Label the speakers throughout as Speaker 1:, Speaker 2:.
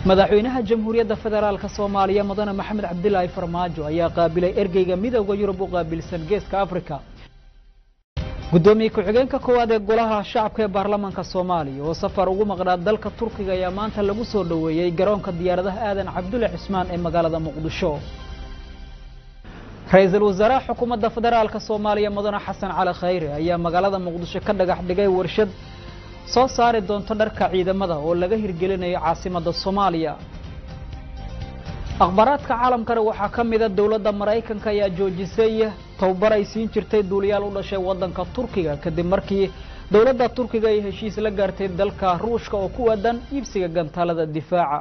Speaker 1: madaxweynaha jamhuuriyadda federaalka Soomaaliya mudane Maxamed Cabdilaahi Farmaajo ayaa qaabilay ergeyga midowga Yurub u qaabilsan Geeska Afrika gudoomiye ku-xigeenka koowaad ee golaha shacabka ee baarlamaanka Soomaaliya oo safar ugu maqnaa dalka Turkiga ayaa maanta lagu soo dhaweeyay garoonka diyaaradaha aadan Cabdulle Cismaan ee magaalada Muqdisho ra'iisul wasaaraha xukuumadda federaalka Soomaaliya mudane Xasan Cali Khayre ayaa magaalada Muqdisho ka dhagax dhigay warshad soo saari doonto dharka ciidamada oo laga hirgelinayo caasimadda Soomaaliya akhbaraadka caalamka waxa kamid ah dawladda Mareykanka ayaa joojisay tababar ay siin jirtay duuliyaal u dhashay wadanka Turkiga kadib markii dawladda Turkiga ay heshiis la gaartay dalka Ruushka oo ku wadan iibsiga gantaalada difaaca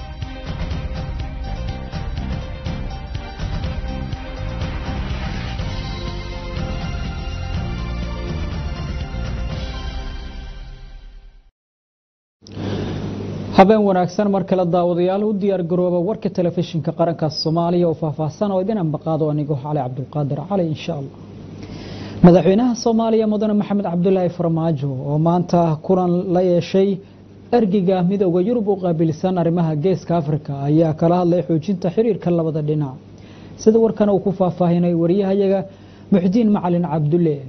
Speaker 1: habeen wanaagsan marka la daawadayaal u diyaar garooba warka telefishinka qaranka Soomaaliya oo faahfaahsan oo idin anbaqaado anigu Cali Cabdulqaadir Cali insha Allah madaxweynaha Soomaaliya mudane Maxamed Cabdilaahi Farmaajo oo maanta kulan la yeeshay ergeyga midowga Yurub u qaabilsan arrimaha Geeska Afrika ayaa kala hadlay xoojinta xiriirka labada dhinac sida warkan uu ku faahfaahinay wariyahayaga Muxdiin Macalin Cabdulle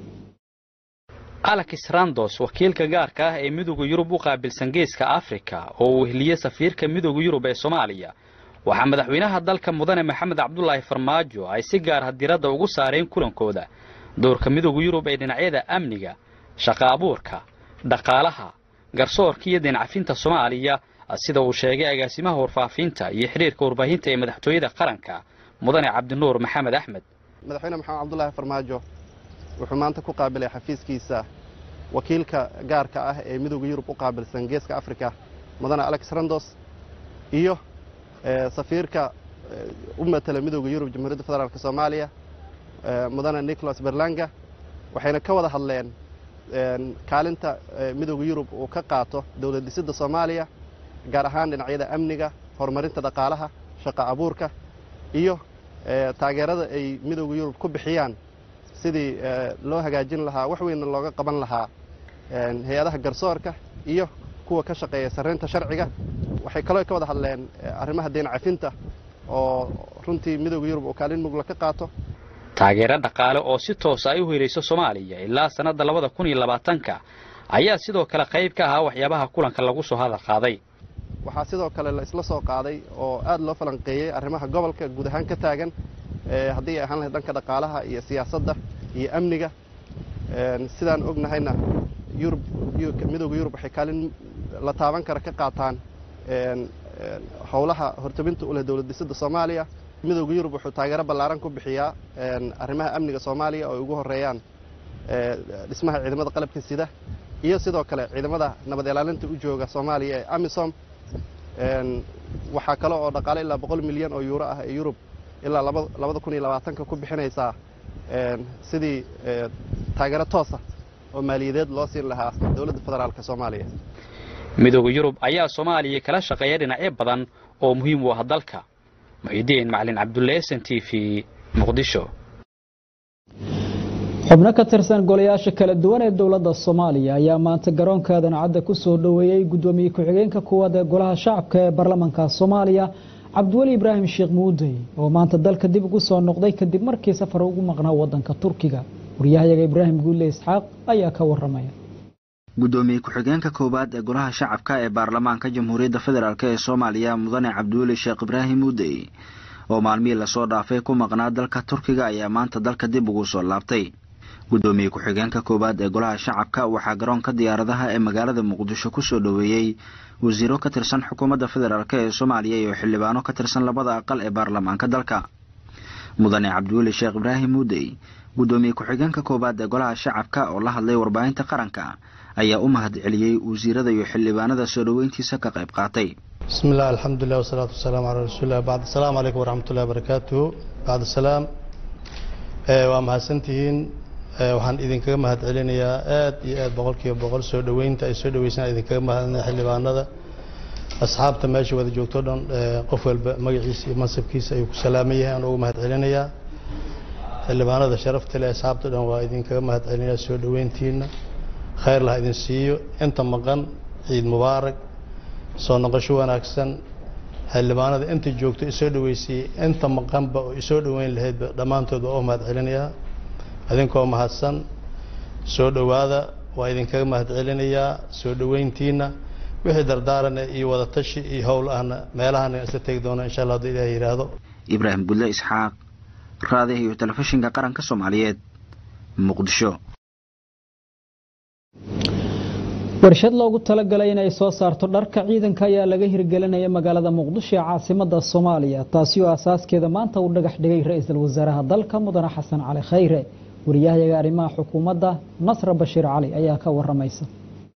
Speaker 2: Alex Randos wakiilka gaarka ah ee midowga Yurub u qaabilsan Geeska Afrika oo uu heliyay safiirka midowga Yurub ee Soomaaliya waxa madaxweynaha dalka mudane Maxamed Cabdulaahi Farmaajo ay si gaar ah diiradda ugu saareen kulankooda doorka midowga Yurub ee dhinacyada amniga shaqo abuurka dhaqaalaha garsoorka iyo dhinacafinta Soomaaliya sida uu sheegay agaasimaha warfaafinta iyo xiriirka warbaahinta ee madaxtooyada qaranka mudane Cabdinuur Maxamed Axmed
Speaker 3: madaxweynaha Maxamed Cabdulaahi Farmaajo wuxuu maanta ku qaabilay xafiiskiisa wakiilka gaarka ah ee midowga Yurub u qaabilsan Geeska Afrika mudane Alex Randos iyo safiirka u matala midowga Yurub Jamhuuriyadda Federaalka Soomaaliya mudane Nicholas Berlanga waxayna ka wada hadleen kaalinta midowga Yurub uu ka qaato dawlad dhisidda Soomaaliya gaar ahaan dhinacyada amniga horumarinta dhaqaalaha shaqo abuurka iyo taageerada ay midowga Yurub ku bixiyaan sidii loo hagaajin lahaa wax weyn looga qaban lahaa hay'adaha garsoorka iyo kuwa ka shaqeeya sareynta sharciga waxay kale ka wada hadleen arrimaha deyn cafinta oo runtii midowga Yurub oo kaalin mug la ka qaato
Speaker 2: taageero dhaqaale oo si toos ah u helayso Soomaaliya ilaa sanadda 2020 ayaa sidoo kale qayb ka ah waxyaabaha kulanka lagu soo hadal qaaday
Speaker 3: waxa sidoo kale la isla soo qaaday oo aad loo falanqeeyay arrimaha gobolka guud ahaan ka taagan haddii ay ahaan lahayd dhanka dhaqaalaha iyo siyaasadda iyo amniga sidaan ognahayna Yurub midowga Yurub waxay kaalin la taaban kara ka qaataan howlaha hortabinta u leh dawlad dhisidda Soomaaliya midowga Yurub wuxuu taageero ballaaran ku bixiyaa arrimaha amniga Soomaaliya oo ugu horeeyaan dhismaha ciidamada qalabka sida iyo sidoo kale ciidamada nabad ilaalinta u jooga Soomaaliya ee AMISOM waxa kale oo dhaqaale ilaa 100 milyan oo euro ah ee Yurub ilaa 2020 ku bixinaysa sidii taageero toos ah oo maaliyadeed loo siin lahaa dawladda federaalka Soomaaliya
Speaker 2: midowga Yurub ayaa Soomaaliya kala shaqeeya dhinacyo badan oo muhiim u ah dalka Muxdiin Macalin Cabdulle SNTV Muqdisho
Speaker 1: xubno ka tirsan golayaasha kala duwan ee dawladda Soomaaliya ayaa maanta garoonka Aadan ku soo dhaweeyay gudoomiye ku-xigeenka koowaad ee golaha shacabka ee baarlamaanka Soomaaliya Cabdiwali Ibraahim Sheekh Muudey oo maanta dalka dib ugu soo noqday kadib markii safar ugu maqnaa wadanka Turkiga wariyahayaga Ibraahim Guule Isxaaq ayaa ka waramaya
Speaker 4: gudoomiye ku-xigeenka koowaad ee golaha shacabka ee baarlamaanka Jamhuuriyadda Federaalka ee Soomaaliya mudane Cabdiwali Sheekh Ibraahim Muudey oo maalmihii la soo dhaafay ku maqnaa dalka Turkiga ayaa maanta dalka dib ugu soo laabtay gudoomiye ku-xigeenka koowaad ee golaha shacabka waxa garoonka diyaaradaha ee magaalada Muqdisho ku soo dhaweeyay wasiiro ka tirsan xukuumadda federaalka ee Soomaaliya iyo xildhibaano ka tirsan labada aqal ee baarlamaanka dalka mudane Cabdiwali Sheekh Ibraahim Muudey gudoomiye ku-xigeenka koowaad ee golaha shacabka oo la hadlay warbaahinta qaranka ayaa u mahad celiyay wasiirada iyo xildhibaanada soo dhaweyntiisa ka qayb qaatay
Speaker 5: bismillaah alxamdulillaah wasalaatu wasalaamu calaa rasuulillaah bacd assalaamu calaykum waraxmatullaahi wabarakaatuh bacd assalaam waa mahadsantihiin waxaan idinkaga mahad celinayaa aad iyo aad boqolkiiba boqol soo dhaweynta ay soo dhaweysaan idinkaga mahadcelinayaa xildhibaanada asxaabta meesha wada joogto dhan qof walba magaciisa iyo mansabkiisa ayuu ku salaaman yahay aan ugu mahad celinayaa xildhibaanada sharafta leh asxaabta dhan waa idinkaga mahad celinayaa soo dhaweyntiina khayr lah idin siiyo inta maqan ciid mubaarak soo noqosho wanaagsan xildhibaanada inta joogto isoo dhaweysay inta maqanba oo isoo dhaweyn lahayd dhamaantood oo mahad celinayaa idinkoo mahadsan soo dhawaada waa idinkaga mahad celinayaa soo dhaweyntiina wixii dardaaran iyo wada tashi iyo hawl ahna meelahan isla tagi doona insha Allah haddii Ilaahay yiraahdo.
Speaker 4: Ibrahim Bulle Isxaaq, raadiyaha iyo telefishinka qaranka Soomaaliyeed, Muqdisho.
Speaker 1: warshad loogu talagalay inay soo saarto dharka ciidanka ayaa laga hirgelinaya magaalada Muqdisho ee caasimadda Soomaaliya, taasi oo asaaskeeda maanta uu dhagax dhigay ra'iisul wasaaraha dalka Mudane Xasan Cali Khayre. wariyaha arrimaha xukuumadda Nasra Bashiir Cali ayaa ka waramaysa.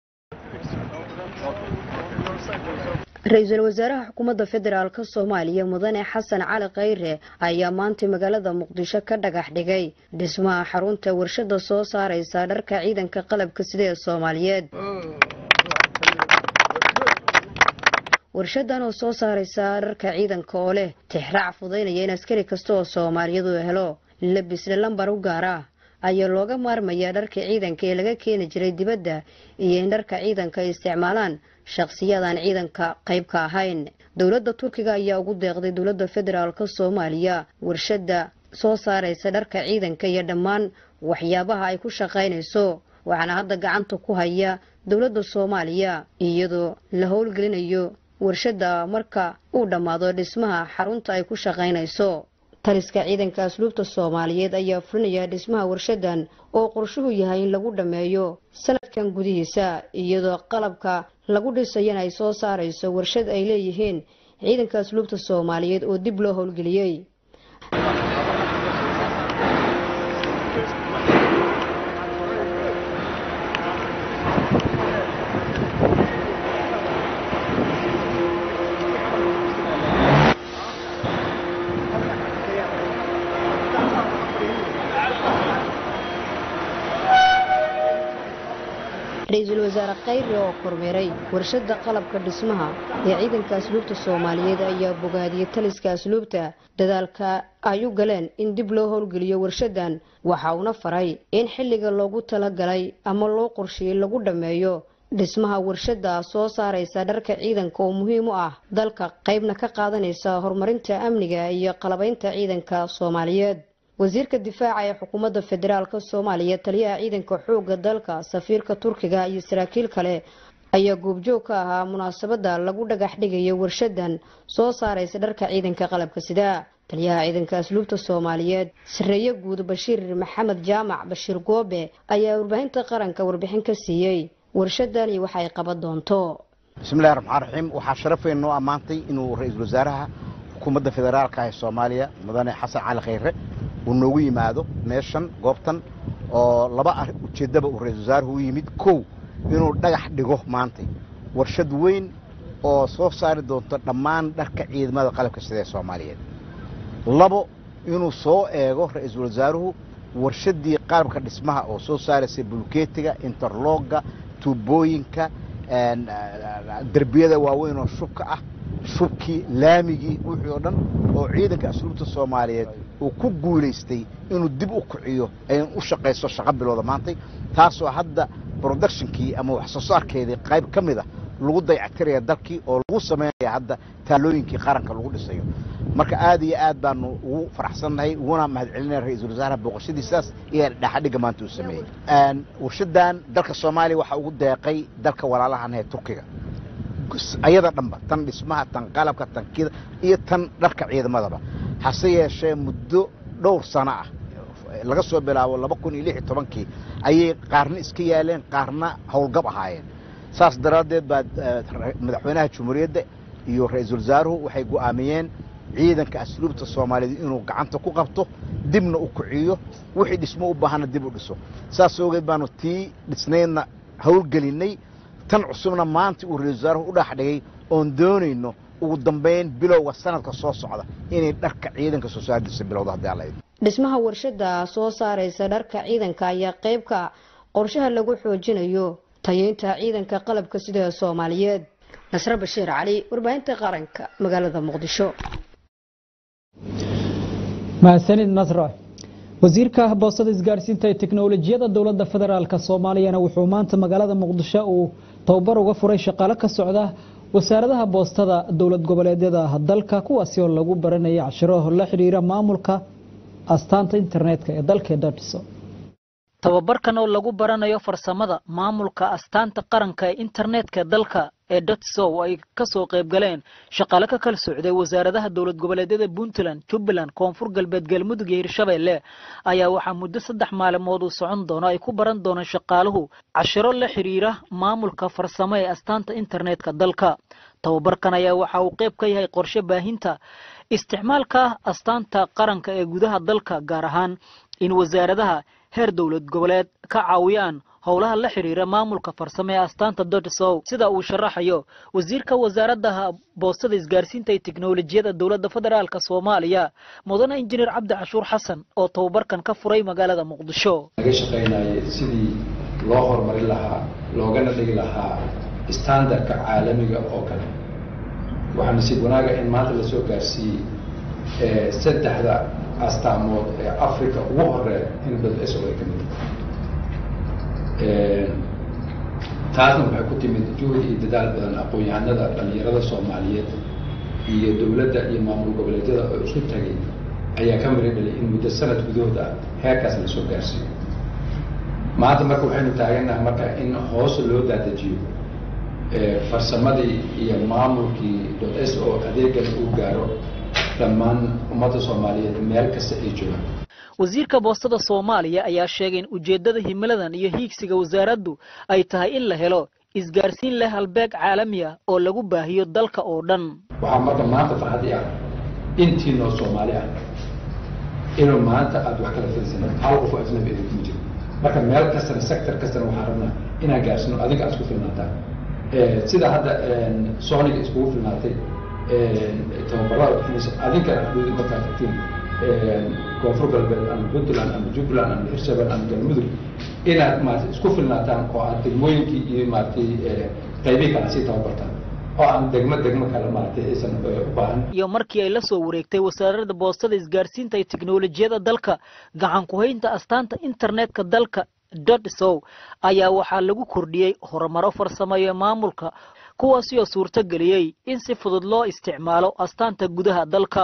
Speaker 6: ra'iisul wasaaraha xukuumadda federaalka Soomaaliya Mudane Xasan Cali Khayre ayaa maanta magaalada Muqdisho ka dhagax dhigay dhismaha xarunta warshada soo saaraysa dharka ciidanka qalabka sida ee Soomaaliyeed. warshadan oo soo saaraysa dharka ciidanka oo leh tixraac fudaynaya in askari kasta oo Soomaaliyeed uu helo labis lambar u gaar ah ayaa looga maarmayaa dharka ciidanka ee laga keeni jiray dibadda iyo in dharka ciidanka ay isticmaalaan shakhsiyadan ciidanka qayb ka ahayn. dawladda Turkiga ayaa ugu deeqday dawladda federaalka Soomaaliya warshada soo saaraysa dharka ciidanka iyo dhammaan waxyaabaha ay ku shaqaynayso, waxaana hadda gacanta ku haya dawladda Soomaaliya iyadoo la howlgelinayo warshada marka uu dhamaado dhismaha xarunta ay ku shaqaynayso. taliska ciidanka asluubta Soomaaliyeed ayaa fulinaya dhismaha warshadan oo qorshuhu yahay in lagu dhameeyo sanadkan gudihiisa iyadoo qalabka lagu dhisayna ay soo saarayso warshad ay leeyihiin ciidanka asluubta Soomaaliyeed oo dib loo howlgeliyay. ra'iisul wasaare Khayre oo kormeeray warshada qalabka dhismaha ee ciidanka asluubta Soomaaliyeed ayaa bogaadiyay taliska asluubta dadaalka ay u galeen in dib loo howlgeliyo warshadan, waxa uu faray in xilliga loogu talagalay ama loo qorsheeyay lagu dhameeyo dhismaha warshada soo saaraysa dharka ciidanka oo muhiim u ah dalka qaybna ka qaadanaysa horumarinta amniga iyo qalabaynta ciidanka Soomaaliyeed. wasiirka difaaca ee xukuumadda federaalka Soomaaliya taliyaha ciidanka xoogga dalka safiirka Turkiga iyo saraakiil kale ayaa goobjoog ka ahaa munaasabada lagu dhagax dhigay warshadan soo saaraysa dharka ciidanka qalabka sida. taliyaha ciidanka asluubta Soomaaliyeed Sareeye Guud Bashiir Maxamed Jaamac Bashiir Goobe ayaa warbaahinta qaranka warbixin ka siiyay warshadan iyo waxa ay qaban doonto.
Speaker 7: bismillaahir rahmaanir rahiim. waxaa sharafeen noo amaantay inuu ra'iisul wasaaraha xukuumadda federaalka ee Soomaaliya Mudane Xasan Cali Khayre uu noogu yimaado meeshan goobtan oo laba ujeedaba uu ra'iisul wasaaruhu u yimid. kow inuu dhagax dhigo maanta warshad weyn oo soo saari doonto dhammaan dharka ciidamada qalabka sida ee Soomaaliyeed. labo inuu soo eego ra'iisul wasaaruhu warshadii qalabka dhismaha oo soo saaraysa bulkeetiga, interlogga, tuubooyinka, darbiyada waaweyn oo shubka ah, shubkii laamigii wixii oo dhan oo ciidanka asluubta Soomaaliyeed uu ku guuleystay inuu dib u kiciyo ay u shaqeyso shaqo bilowda maanta, taasoo hadda productionkii ama wax soo saarkeedii qayb ka mid ah lagu dayactiraya dalkii oo lagu sameeyo hadda taalooyinkii qaranka lagu dhisayo. marka aad iyo aad baan ugu faraxsanahay uguna mahad celinay ra'iisul wasaaraha booqashadiisaas iyo dhaxadhiga maanta uu sameeyay. warshadan dalka Soomaaliya waxa ugu deeqay dalka walaalahan ee Turkiga ayada dhanba tan dhismaha tan qalabka tankida iyo tan dharka ciidamadaba. hase yeeshee muddo dhowr sano ah laga soo bilaabo 2016 ayay qaarna iska yaaleen qaarna howlgab ahaayeen. saas daraadeed baa madaxweynaha Jamhuuriyadda iyo ra'iisul wasaaruhu waxay go'aamiyeen ciidanka asluubta Soomaaliyeed inuu gacanta ku qabto dibna u kiciyo wixii dhismo u baahan dib u dhiso. saas ogeed baanu tii dhisnayna howlgelinay tan cusubna maanta uu ra'iisul wasaaruhu u dhaxdhigay oon doonayno ugu dambeyn bilowga sanadka soo socda inay dharka ciidanka soo saaraysa bilowda hadii alla idin.
Speaker 6: dhismaha warshada soo saaraysa dharka ciidanka ayaa qayb ka qorshaha lagu xoojinayo tayeynta ciidanka qalabka sida Soomaaliyeed. Nasra Bashiir Cali, warbaahinta qaranka, magaalada Muqdisho.
Speaker 1: mahadsanid Nasra. wasiirka boostada isgaarsiinta ee teknoolajiyada dawladda federaalka Soomaaliya wuxuu maanta magaalada Muqdisho uu tababar uga furay shaqaale ka socda wasaaradaha boostada dowlad goboleedyada dalka kuwaasi oo lagu baranayay cashiro la xiriira maamulka astaanta internetka ee dalka Datiso. tababarkan oo lagu baranayo farsamada maamulka astaanta qaranka ee internetka dalka ee Datiso ay ka soo qayb galeen shaqaale ka kala socday wasaaradaha dowlad goboleedyada Puntland, Jubaland, Koonfur Galbeed, Galmudug iyo Hirshabelle ayaa waxa muddo 3 maalmood u socon doona ay ku baran doonaan shaqaaluhu cashiro la xiriira maamulka farsamada ee astaanta internetka dalka. tababarkan ayaa waxa uu qayb ka yahay qorshe baahinta isticmaalka astaanta qaranka ee gudaha dalka gaar ahaan in wasaaradaha heer dowlad goboleed ka caawiyaan howlaha la xiriira maamulka farsamo ee astaanta Datiso sida uu sharaxayo wasiirka wasaaradda boostada isgaarsiinta iyo tiknoolajiyada dowladda federaalka Soomaaliya mudane injineer Cabdi Cashuur Xasan oo tababarkan ka furay magaalada Muqdisho.
Speaker 8: laga shaqeynayay sidii loo horumarin lahaa loogana dhigi lahaa standardka caalamiga oo kale waxaan si wanaaga in maanta la soo gaarsiiyay saddexda astaamood ee Afrika ugu horeeya in Datiso ay ka mid taasna waxay ku timid juhud iyo dadaal badan aqoon-yahanada dhalinyarada Soomaaliyeed iyo dowladda iyo maamul goboleedyada oo isku tagay ayaa ka miradhalay in muddo sanad gudahooda heerkaas la soo gaarsiiyo. maanta marka waxaynu taaganahay marka in hoos loo daadajiyo farsamadii iyo maamulkii Datiso adeegan uu gaaro dhammaan ummadda Soomaaliyeed meel kasta ay joogaan.
Speaker 1: wasiirka boostada Soomaaliya ayaa sheegay in ujeedada himiladan iyo hiigsiga wasaaraddu ay tahay in la helo isgaarsiin leh halbeeg caalami ah oo lagu baahiyo dalka oo dhan.
Speaker 8: waxaa marka maanta farxad ah intii noo Soomaali ah inuu maanta aad wax kala fiirsanay hal qof oo ajnabi ah ku jiro marka meel kasta sector kasta waxaan rabnaa inaan gaarsino adiga aad isku filnaataan sida hadda Soomaaliga isku filnaatay tababarada adinka xuduud markaa tagtiin Koonfur Galbeed ama Puntland ama Jubaland ama Hirshabelle ama Galmudug inaad maanta isku filnaataan oo aad degmooyinkii iyo maartay qaybihi kala sii tababartaan oo aan degmo kale maartay aysan u baahan.
Speaker 1: iyo markii ay la soo wareegtay wasaaradda boostada isgaarsiinta iyo tiknoolajiyada dalka gacan ku haynta astaanta internetka dalka Datiso ayaa waxaa lagu kordhiyay horumaro farsamo iyo maamulka kuwaas oo suurto galiyay in si fudud loo isticmaalo astaanta gudaha dalka.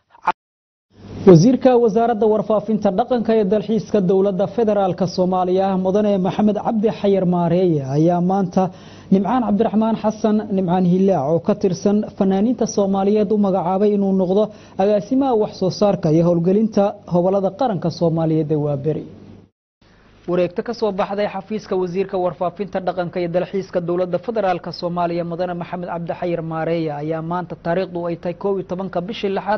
Speaker 1: wasiirka wasaaradda warfaafinta dhaqanka ee dalxiiska dowladda federaalka Soomaaliya mudane Maxamed Cabdi Xayir Maareeye ayaa maanta Nimcaan Cabdiraxmaan Xasan Nimcaan Hilaac oo ka tirsan fanaaniinta Soomaaliyeed u magacaabay inuu noqdo agaasimaha wax soo saarka iyo howlgelinta howlada qaranka Soomaaliyeed ee Waaberi. wareegta ka soo baxday xafiiska wasiirka warfaafinta dhaqanka iyo dalxiiska dowladda federaalka Soomaaliya mudane Maxamed Cabdi Xayir Maareeye ayaa maanta taariikhdu ay tahay 12 bishii 6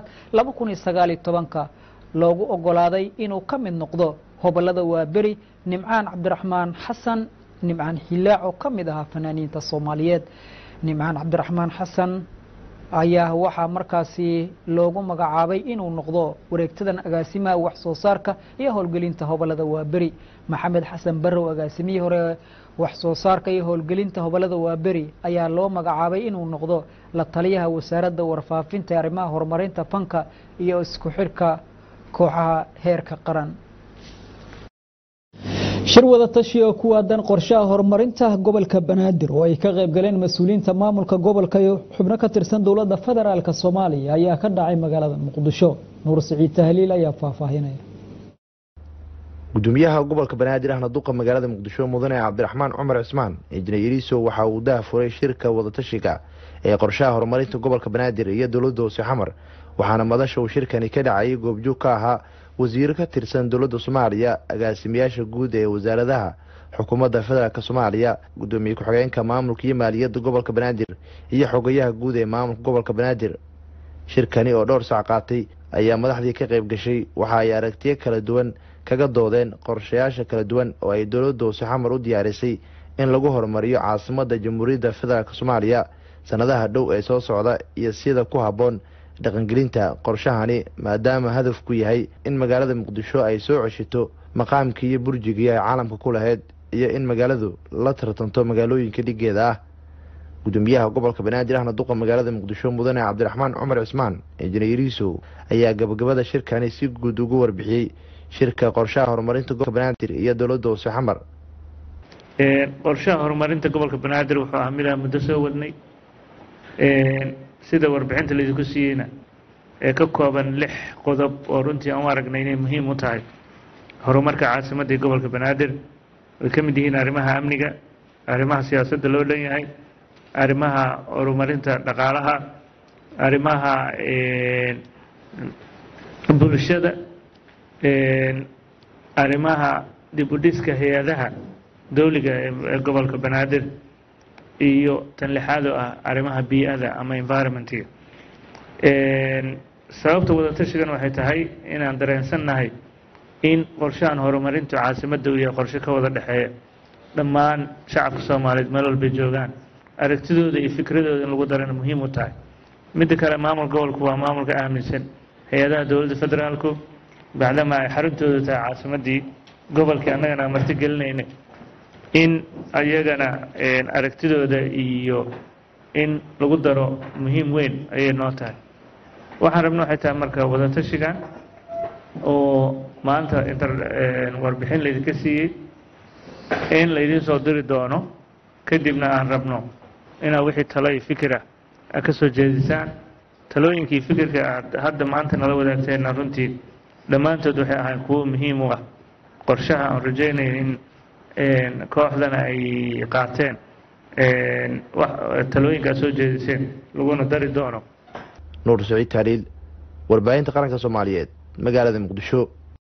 Speaker 1: 2019 loogu ogolaaday inuu ka mid noqdo howlada Waaberi Nimcaan Cabdiraxmaan Xasan Nimcaan Hilaac oo ka mid ah fanaaniinta Soomaaliyeed. Nimcaan Cabdiraxmaan Xasan ayaa waxaa markaasi loogu magacaabay inuu noqdo wareegtadan agaasimaha wax soo saarka iyo howlgelinta howlada Waaberi. Maxamed Xasan Barrow agaasimihii hore wax soo saarka iyo howlgelinta howlada Waaberi ayaa loo magacaabay inuu noqdo la taliyaha wasaaradda warfaafinta ee arrimaha horumarinta fanka iyo isku xirka kooxaha heerka qaran. shir wada tashi oo ku aadan qorshaha horumarinta gobolka Banaadir oo ay ka qayb galeen mas'uuliyiinta maamulka gobolka iyo xubno ka tirsan dowladda federaalka Soomaaliya ayaa ka dhacay magaalada Muqdisho. Nuur Saciid Tahliil ayaa faahfaahinaya.
Speaker 9: gudoomiyaha gobolka Banaadir ahna duqa magaalada Muqdisho mudane Cabdiraxmaan Cumar Cismaan injineeriso waxa uu daafuray shirka wada tashiga ee qorshaha horumarinta gobolka Banaadir iyo dowladda hoose xamar waxaana madasha uu shirkani ka dhacay goobjoog ka ahaa wasiir ka tirsan dowladda Soomaaliya agaasimayaasha guud ee wasaaradaha xukuumadda federaalka Soomaaliya gudoomiye ku-xigeenka maamulka iyo maaliyadda gobolka Banaadir iyo xogayaha guud ee maamulka gobolka Banaadir. shirkani oo dhowr saac qaatay ayaa madaxdii ka qayb gashay waxa ay aragtiyo kala duwan kaga doodeen qorshayaasha kala duwan oo ay dowladda hoose xamar u diyaarisay in lagu horumariyo caasimadda Jamhuuriyadda Federaalka Soomaaliya sanadaha dhow ee soo socda iyo sida ku haboon dhaqangelinta qorshahani maadaama hadafku yahay in magaalada Muqdisho ay soo ceshito maqaamkii iyo burjigii ay caalamka ku lahayd iyo in magaaladu la tartanto magaalooyinka dhigeeda ah. gudoomiyaha gobolka Banaadir ahna duqa magaalada Muqdisho mudane Cabdiraxmaan Cumar Cismaan injineeriso ayaa gabagabada shirkani si guud ugu warbixiyay shirka qorshaha horumarinta gobolka Banaadir iyo dowladda hoose xamar.
Speaker 10: qorshaha horumarinta gobolka Banaadir wuxuu ahaa mid muddo soo wadnay sida warbixinta la idinku siiyeyna ee ka kooban 6 qodob oo runtii aan u aragnay inay muhiim u tahay horumarka caasimadda ee gobolka Banaadir ay ka mid yihiin arrimaha amniga, arrimaha siyaasadda loo dhan yahay, arrimaha horumarinta dhaqaalaha, arrimaha bulshada, arrimaha dib u dhiska hay'adaha dawliga ee gobolka Banaadir iyo tan lixaad oo ah arrimaha bii'ada ama environment-ka. sababta wada tashigan waxay tahay inaan dareensannahay in qorshahan horumarinta caasimadda uu yahay qorshe ka wada dhexeeya dhammaan shacabka Soomaaliyeed meel walba joogaan, aragtidooda iyo fikradooda in lagu darana muhiim u tahay. midda kale maamul gobolku waa maamulka aaminsan hay'adaha dawladda federaalku bacdama ay xaruntooda tahay caasimaddii gobolkii annagana marti gelinaynay in ayagana aragtidooda iyo in lagu daro muhiim weyn ayay noo tahay. waxaan rabnaa waxay tahay marka wada tashigan oo maanta warbixin laydinka siiyey in laydin soo diri doono kadibna aan rabno inaa wixii talo iyo fikira ka soo jeedisaan. talooyinkii fikirka aad hadda maanta nala wadaagteenna runtii dhammaantood waxay ahayn kuwo muhiim u ah qorshaha aan rajaynayn in kooxdana ay qaateen talooyinkaad soo jeediseen laguna dari doono.
Speaker 9: nuur saciid taaliil, warbaahinta qaranka Soomaaliyeed, magaalada Muqdisho.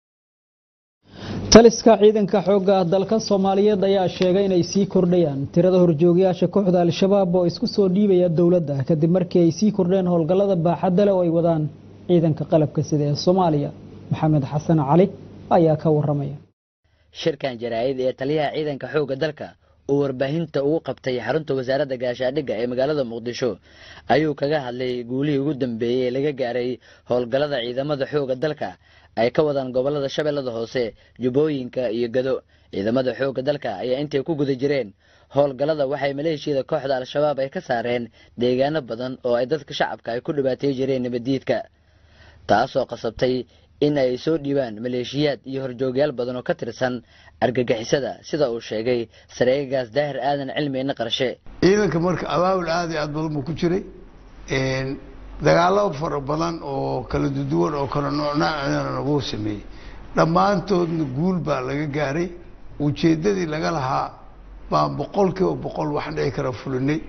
Speaker 1: taliska ciidanka xoogga dalka Soomaaliyeed ayaa sheegay inay sii kordhayaan tirada horjoogayaasha kooxda Al-Shabaab oo isku soo dhiibaya dawladda kadib markii ay sii kordheen howlgallada baaxadda leh oo ay wadaan ciidanka qalabka sida ee Soomaaliya. Maxamed Xasan Cali ayaa ka waramaya.
Speaker 11: shirkan jaraa'id ee taliyaha ciidanka xoogga dalka oo warbaahinta ugu qabtay xarunta wasaaradda gaashaandhigga ee magaalada Muqdisho ayuu kaga hadlay guulihii ugu dambeeyay ee laga gaaray howlgallada ciidamada xoogga dalka ay ka wadaan gobolada Shabeellada Hoose, Jubbooyinka iyo Gado. ciidamada xoogga dalka ayaa intay ku guda jireen howlgallada waxay maleeshiyada kooxda Al-Shabaab ay ka saareen deegaano badan oo ay dadka shacabka ay ku dhibaateey jireen nabadiidka, taasoo qasabtay in ay soo dhiibaan maleeshiyaad iyo horjoogyaal badan oo ka tirsan argagixisada sida uu sheegay sareegaas Daahir Aadan Cilmi Qarshe.
Speaker 12: ciidanka marka abaabul aad iyo aad badan buu ku jiray dagaalo fara badan oo kala duwan oo kala noocnaan lagu sameeyay, dhammaantoodna guul baa laga gaaray. ujeedadii laga lahaa baan 100% wax dhici kara fulinay.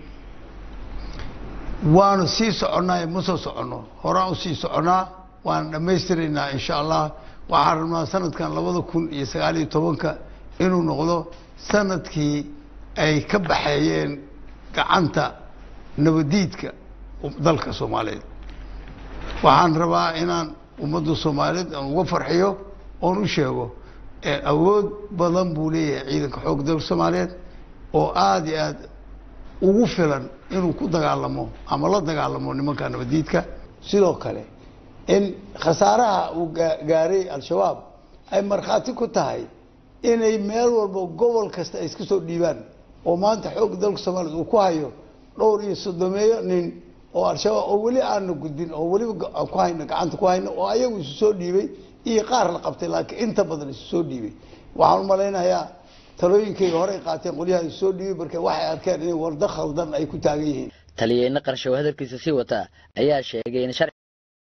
Speaker 12: waanu sii soconaa ma soo socono, horaan u sii soconaa, waan dhammaystiraynaa insha Allah. waxaan rabnaa sanadkan 2019 inuu noqdo sanadkii ay ka baxayeen gacanta nabadiidka dalka Soomaaliyeed. waxaan rabaa inaan ummadda Soomaaliyeed aan uga farxiyo oo u sheego awood badan buu leeyahay ciidanka xoogga dalka Soomaaliyeed oo aad iyo aad ugu filan inuu ku dagaalamo ama la dagaalamo nimanka nabadiidka. sidoo kale in khasaaraha uu gaaray Al-Shabaab ay markhaati ku tahay inay meel walba gobol kasta ay iska soo dhiibaan oo maanta xoogga dalka Soomaaliyeed uu ku hayo dhowr iyo 30 nin oo Al-Shabaab oo wali aan gudbin oo wali ku hayna gacanta ku hayna oo ayagu isu soo dhiibay iyo qaar la qabtay laakiin inta badan isu soo dhiibay. waxaan u maleynayaa talooyinkii hore ay qaateen qoliyaha isu soo dhiibay markay waxay arkeen inay warda khaldan ay ku taagan yihiin.
Speaker 11: taliyayna Qarshe oo hadalkiisa sii wata ayaa sheegay in sharci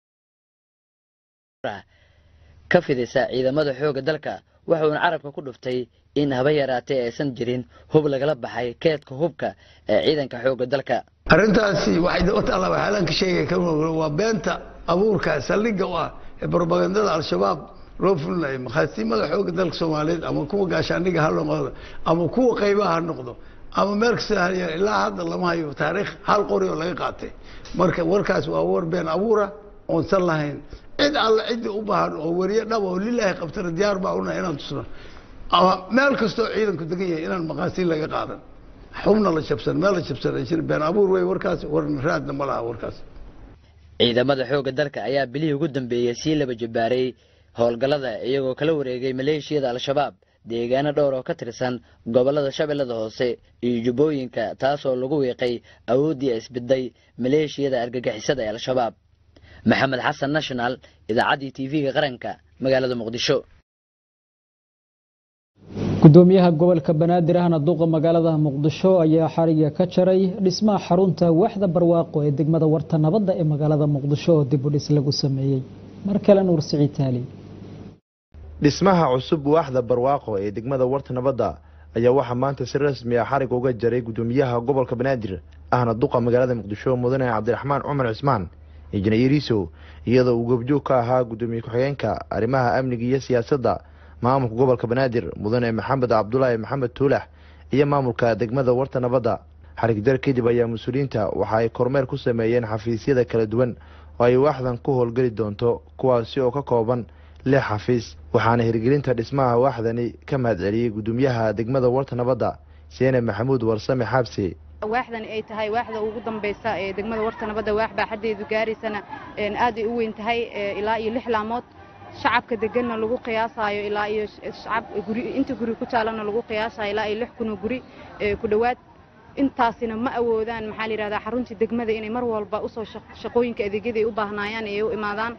Speaker 11: ka fidisa ciidamada xoogga dalka wuxuuna carabka ku dhuftay in haba yaraatee aysan jirin hub lagala baxay keedka hubka ee ciidanka xoogga dalka.
Speaker 12: arrintaasi waxay dawlad Allah waxaan ka sheegay kan waa beenta abuurka saldhigga ah ee propagandada Al-Shabaab loo fulinayo maqaasiimada xoogga dalka Soomaaliyeed ama kuwa gaashaandhigga ha noqdo ama kuwa qaybaha ha noqdo ama meel kasta ilaa hadda lama hayo taariikh hal qori oo laga qaatay. marka warkaas waa war been abuura oo san lahayn cid alla cid u baahan oo wariye dhab oo lilaahi qabtana diyaar baa una inaan tusno ama meel kasta ciidanku degan yahay inaan maqaasiin laga qaadan xubna la jabsan meel la jabsan ay jireen been abuur way warkaas warna raadna ma laha warkaas.
Speaker 11: ciidamada xoogga dalka ayaa bilihii ugu dambeeyay si laba jabaaray howlgallada iyagoo kala wareegay maleeshiyada Al-Shabaab deegaano dhowr oo ka tirsan gobolada Shabeellada Hoose iyo Jubbooyinka, taasoo lagu weeqay awoodii isbedday maleeshiyada argagixisada ee Al-Shabaab. Maxamed Xasan National, idaacadii TV-ga qaranka, magaalada Muqdisho.
Speaker 1: gudoomiyaha gobolka banaadir ahna duqa magaalada muqdisho ayaa xariga ka jaray dhismaha xarunta waaxda barwaaqo ee degmada warta nabadda ee magaalada muqdisho oo dib u dhis lagu sameeyay markale nuur siciid taali
Speaker 9: dhismaha cusub waaxda barwaaqo ee degmada warta nabadda ayaa waxaa maanta si rasmi ah xarig uga jaray gudoomiyaha gobolka banaadir ahna duqa magaalada muqdisho mudane cabdiraxmaan cumar cismaan injineer Iso iyadoo uu gobjoog ka ahaa gudoomiye ku-xigeenka arrimaha amniga iyo siyaasadda maamulka gobolka banaadir mudane maxamed cabdullaahi maxamed tuulax iyo maamulka degmada warta nabadda xarig jar kadib ayaa mas-uuliyiinta waxa ay kormeer ku sameeyeen xafiisyada kala duwan oo ay waaxdan ku howlgeli doonto kuwaasi oo ka kooban 6 xafiis waxaana hirgelinta dhismaha waaxdani ka mahadceliyey gudoomiyaha degmada warta nabadda Seene Maxamuud Warsame Xabsi
Speaker 13: waaxdan ay tahay waaxda ugu dambaysa ee degmada warta nabadda waax baaxadeedu gaarisana aad ay u weyn tahay ilaa iyo 6 laamood shacabka deganna lagu qiyaasayo ilaa iyo shacab guri inta guri ku taalana lagu qiyaasayo ilaa iyo 6,000 guri ku dhawaad intaasina ma awoodaan maxaa la yiraahdaa xarunta degmada inay mar walba u soo shaqooyinka adeegyada ay u baahnayaan ay u imaadaan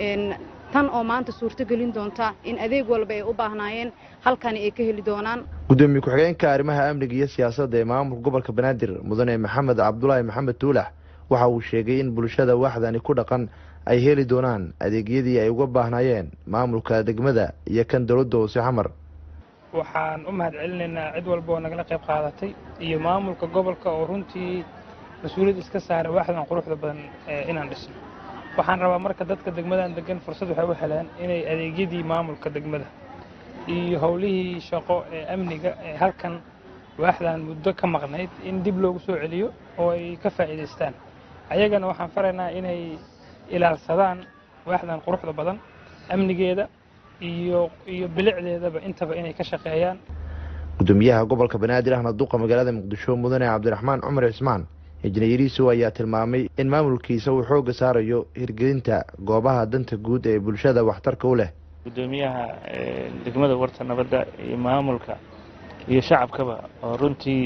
Speaker 13: tan oo maanta suurto gelin doonta in adeeg walba ay u baahnaayeen halkan ay ka heli doonaan
Speaker 9: gudoomiye ku-xigeenka arrimaha amniga iyo siyaasadda ee maamulka gobolka banaadir mudane maxamed cabdullaahi maxamed tuulax waxa uu sheegay in bulshada waaxdani ku dhaqan ay heli doonaan adeegyadii ay uga baahnayeen maamulka degmada iyo kan dowladda hoose xamar
Speaker 14: waxaan u mahadcelinaynaa cid walba oo nagala qayb qaadatay iyo maamulka gobolka oo runtii mas'uuliyad iska saaray waaxdan quruxda badan inaan dhisno waxaan rabaa marka dadka degmadan degan fursad waxay u heleen inay adeegyadii maamulka degmada iyo howlihii shaqo ee amniga ee halkan waaxdan muddo ka maqnayd in dib loogu soo celiyo oo ay ka faa'iideystaan ayagana waxaan faraynaa inay ilaalsadaan waaxdan quruxda badan amnigeeda iyo bilicdeedaba intaba inay ka shaqeeyaan
Speaker 9: gudoomiyaha gobolka banaadir ahna duqa magaalada muqdisho mudane cabdiraxmaan cumar cismaan injineer Iso ayaa tilmaamay in maamulkiisa uu xoog saarayo hirgelinta goobaha danta guud ee bulshada waxtarka u leh
Speaker 10: gudoomiyaha degmada warta nabadda iyo maamulka iyo shacabkaba oo runtii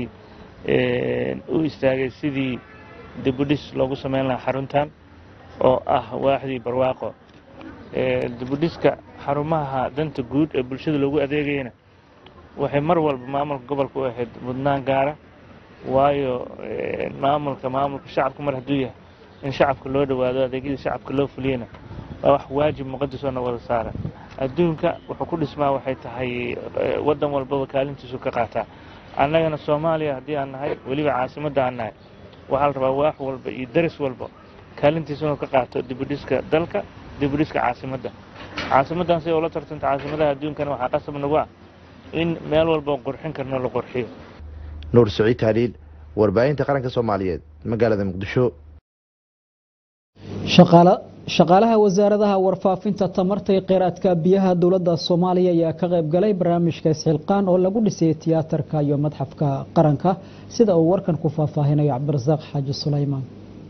Speaker 10: u istaagay sidii dib u dhis loogu sameyn lahaa xaruntan oo ah waaxdii barwaaqo dib u dhiska xarumaha danta guud ee bulshada loogu adeegayna waxay mar walba maamulka gobolka u ahayd mudnaan gaara waayo maamulka shacabku mar hadduu yahay in shacabka loo dhawaado adeegyada shacabka loo fuliyana waa wax waajib muqadas oo wada saaran adduunka wuxuu ku dhismaa waxay tahay wadan walbaba kaalintiisu ka qaataa annagana Soomaaliya haddii aan nahay weliba caasimadda aan nahay waxaa la rabaa waax walba iyo daris walba kaalintiisu inuu ka qaato dib u dhiska dalka dib u dhiska caasimaddan si oo la tartanta caasimadaha adduunkana waxaa qasab nagu ah in meel walba qurxin karno la qurxiyo
Speaker 9: nuur siciid taaliil warbaahinta qaranka Soomaaliyeed magaalada muqdisho
Speaker 1: shaqaalaha wasaaradaha warfaafinta tamarta ee kheyraadka biyaha dowladda Soomaaliya ayaa ka qayb galay barnaamijka isxilqaan oo lagu dhisay tiyaatarka iyo madxafka qaranka sida uu warkan ku faahfaahinayo Cabdirasaaq Xaaji Suleymaan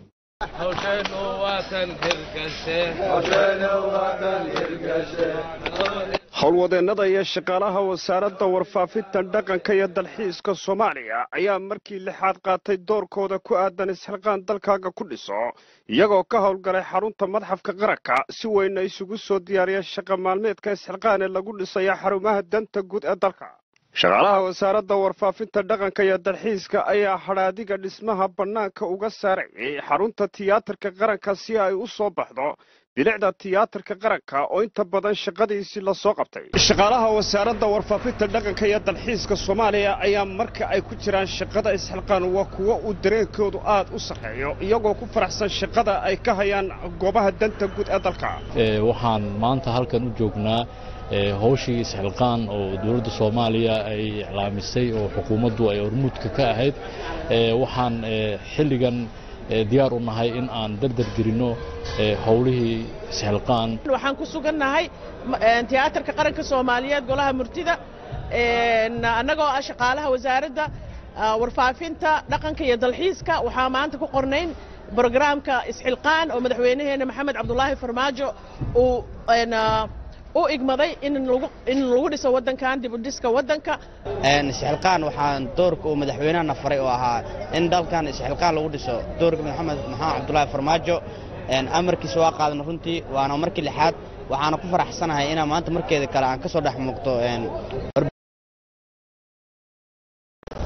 Speaker 15: howlwadeennada iyo shaqaalaha wasaaradda warfaafinta dhaqanka iyo dalxiiska Soomaaliya ayaa markii 6aad qaatay doorkooda ku aadan isxilqaan dalkaaga ku dhiso iyagoo ka howlgalay xarunta madxafka qaranka si weyn ay isugu soo diyaariyeen shaqa maalmeedka isxilqaan ee lagu dhisaya xarumaha danta guud ee dalka shaqaalaha wasaaradda warfaafinta dhaqanka iyo dalxiiska ayaa hadhaadiga dhismaha bannaanka uga saarayay xarunta tiyaatarka qaranka si ay u soo baxdo bilicda tiyaatarka qaranka oo inta badan shaqadiisii la soo qabtay shaqaalaha wasaaradda warfaafinta dhaqanka iyo dalxiiska Soomaaliya ayaa marka ay ku jiraan shaqada isxilqaan waa kuwa uu dareenkoodu aad u sareeyo iyagoo ku faraxsan shaqada ay ka hayaan goobaha danta guud ee dalka
Speaker 16: waxaan maanta halkan u joognaa howshii isxilqaan oo dowladda Soomaaliya ay iclaamisay oo xukuumaddu ay hormuudka ka ahayd waxaan xilligan diyaar u nahay in aan dardar gelino howlihii isxilqaan
Speaker 17: waxaan ku sugannahay tiyaatarka qaranka Soomaaliyeed golaha murtida annagoo ah shaqaalaha wasaaradda warfaafinta dhaqanka iyo dalxiiska waxaa maanta ku qornayn barnaamijka isxilqaan oo madaxweynaheena Maxamed Cabdullaahi Farmaajo uu u igmaday in lagu dhiso wadankan dib u dhiska wadanka
Speaker 18: isxilqaan waxaan doorka uu madaxweynaha faray oo ahaa in dalkan isxilqaan lagu dhiso doorka Maxamed Cabdullaahi Farmaajo amarkiisa waa qaadan runtii waana markii 6aad waxaana ku faraxsanahay inaan maanta markeeda kale aan ka soo dhex muuqdo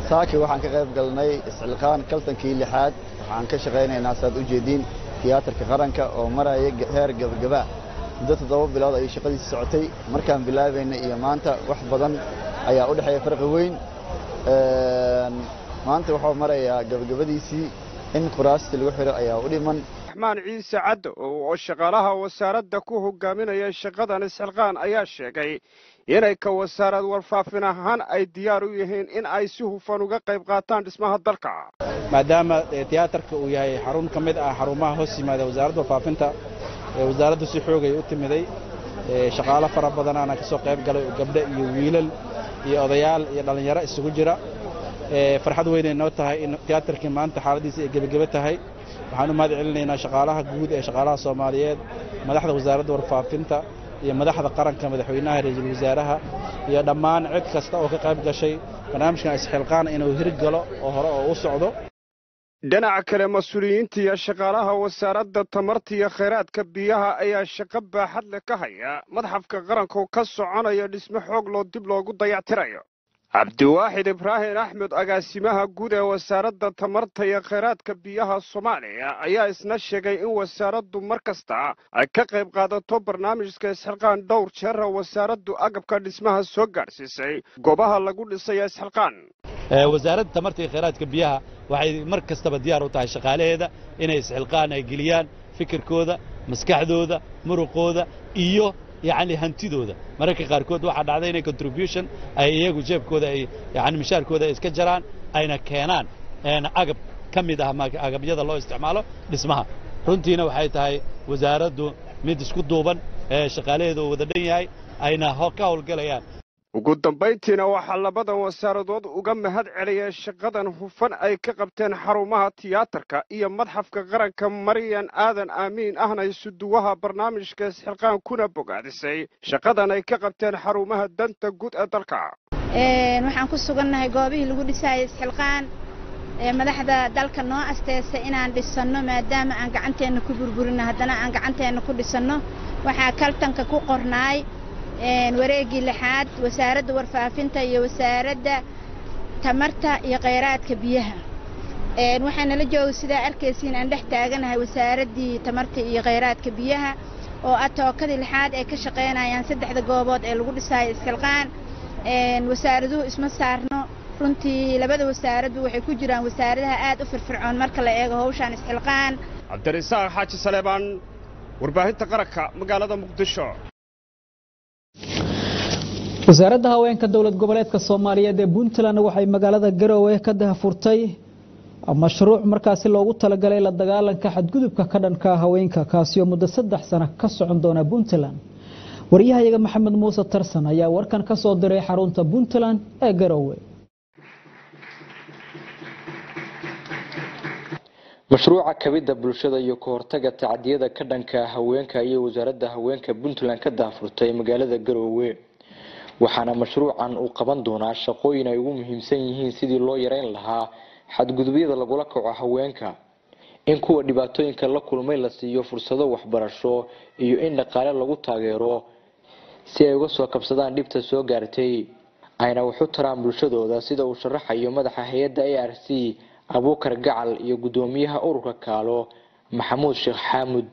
Speaker 19: saaki waxaan ka qayb galnay isxilqaan kaltankii lixaad waxaan ka shaqaynaynaa saad u jeediin tiyaatarka qaranka oo maraya heer gabagaba muddo 7 bilood ayay shaqadiisa socotay markaan bilaabaynay iyo maanta wax badan ayaa u dhaxeeya farqi weyn maanta waxaa marayaa gabagabadiisii in quraasta lagu xiro ayaa u dhiman
Speaker 15: raxmaan ciise caddo oo shaqaalaha wasaaradda ku hogaaminaya shaqadan isxilqaan ayaa sheegay inay ka wasaarad warfaafin ahaan ay diyaar u yihiin in ay si hufan uga qayb qaataan dhismaha dalka
Speaker 20: maadaama tiyaatarka uu yahay xarun ka mid ah xarumaha hoos yimaada wasaaradda warfaafinta wasaaraddu si xoogay u timiday shaqaale fara badanaana ka soo qayb galay gabdho iyo wiilal iyo odayaal iyo dhalinyaro isugu jira farxad weyn ay noo tahay in tiyaatarkii maanta xaaladiisa ay gebageba tahay waxaan u mahad celinaynaa shaqaalaha guud ee shaqaalaha Soomaaliyeed madaxda wasaaradda warfaafinta iyo madaxda qaranka madaxweynaha ra'iisul wasaaraha iyo dhammaan cid kasta oo ka qayb gashay barnaamijkan isxilqaan inuu hirgalo oo hore oo u socdo
Speaker 15: dhinaca kale mas'uuliyiinta iyo shaqaalaha wasaaradda tamarta iyo kheyraadka biyaha ayaa shaqo baaxad leh ka haya madxafka qaranka oo ka soconaya dhismo xoog loo dib loogu dayactirayo cabdiwaaxid ibraahim axmed agaasimaha guud ee wasaaradda tamarta iyo kheyraadka biyaha Soomaaliya ayaa isna sheegay in wasaaraddu mar kasta ay ka qayb qaadato barnaamijka isxilqaan dhowr jeer wasaaraddu agabka dhismaha soo gaarsiisay goobaha lagu dhisay isxilqaan
Speaker 21: wasaaradda tamarta iyo kheyraadka biyaha waxay mar kastaba diyaar u tahay shaqaalaheeda inay isxilqaan ay geliyaan fikirkooda maskaxdooda muruqooda iyo يعني هنتيدودا mararka qaarkood waxa dhacday inay contribution ay iyagu jeebkooda ay yani mishaarkooda iska jaraan ayna keenaan agab kamid ah agabyada loo isticmaalo dhismaha runtiina waxay tahay wasaaraddu mid isku duuban shaqaalaheedu wada dhan yahay ayna ka howlgalayaan
Speaker 15: ugu dambayntiina waxaa labadan wasaaradood uga mahad celiyay shaqadan hufan ay ka qabteen xarumaha tiyaatarka iyo madxafka qaranka Maryan Aadan Amiin ahna isuduwaha barnaamijka isxilqaan kuna bogaadisay shaqadan ay ka qabteen xarumaha danta guud ee dalka
Speaker 22: waxaan ku sugannahay goobihii lagu dhisay isxilqaan madaxda dalka noo asteesay inaan dhisano maadaama aan gacanteena ku burburino haddana aan gacanteena ku dhisano waxaa kaltanka ku qornaay wareegii lixaad wasaaradda warfaafinta iyo wasaaradda tamarta iyo kheyraadka biyaha waxaana la joogay sida arkaysiin aan dhex taaganahay wasaaraddii tamarta iyo kheyraadka biyaha oo tookadii lixaad ay ka shaqeynayaan 3 goobood ee lagu dhisay isxilqaan wasaaraduhu isma saarno runtii labada wasaaraddu waxay ku jiraan wasaaradaha aad u firfircoon marka la eego hawshan isxilqaan
Speaker 15: cabdirasaaq xaaji saleebaan warbaahinta qaranka magaalada muqdisho
Speaker 1: wasaaradda haweenka dowlad goboleedka Soomaaliyeed ee Puntland waxay magaalada Garowe ka daahfurtay mashruuc markaasi loogu talagalay la dagaalanka xadgudubka ka dhanka haweenka kaasi oo muddo 3 sano ka socon doona Puntland wariyahayaga Maxamed Muuse Tarsan ayaa warkan ka soo diray xarunta Puntland ee Garowe
Speaker 23: mashruuca kabida bulshada iyo ka hortagga tacadiyada ka dhanka haweenka iyo wasaaradda haweenka Puntland ka daahfurtay magaalada Garowe waxaana mashruucan uu qaban doonaa shaqooyin ay ugu muhiimsan yihiin sidii loo yareyn lahaa xadgudubyada lagula kaco haweenka in kuwa dhibaatooyinka la kulmay la siiyo fursado waxbarasho iyo in dhaqaale lagu taageero si ay uga soo kabsadaan dhibta soo gaartay ayna wuxuu taraan bulshadooda sida uu sharaxayo madaxa hay'adda ARC Abuukar Gacal iyo gudoomiyaha ururka Kaalo Maxamuud Sheekh Xaamud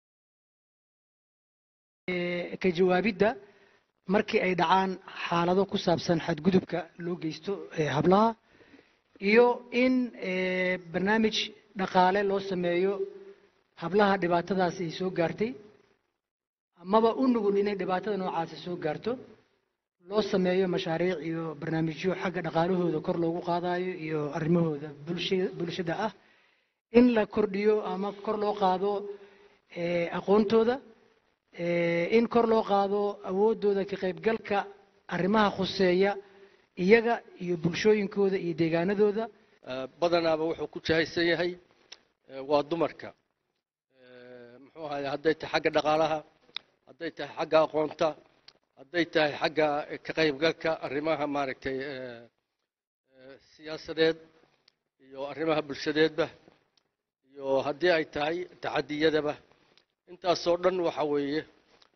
Speaker 24: ka jawaabida markii ay dhacaan xaalado ku saabsan xadgudubka loo geysto hablaha iyo in barnaamij dhaqaale loo sameeyo hablaha dhibaatadaas ay soo gaartay amaba u nugul inay dhibaatada noocaas soo gaarto loo sameeyo mashaariic iyo barnaamijyo xagga dhaqaalahooda kor loogu qaadayo iyo arrimahooda bulshada ah in la kordhiyo ama kor loo qaado aqoontooda in kor loo qaado awoodooda ka qaybgalka arrimaha khuseeya iyaga iyo bulshooyinkooda iyo deegaanadooda
Speaker 25: badanaaba wuxuu ku jahaysan yahay waa dumarka muxuu ahaay hadday tahay xagga dhaqaalaha hadday tahay xagga aqoonta hadday tahay xagga ka qaybgalka arrimaha maaragtay siyaasadeed iyo arrimaha bulshadeedba iyo haddii ay tahay tacadiyadaba intaasoo dhan waxa weeye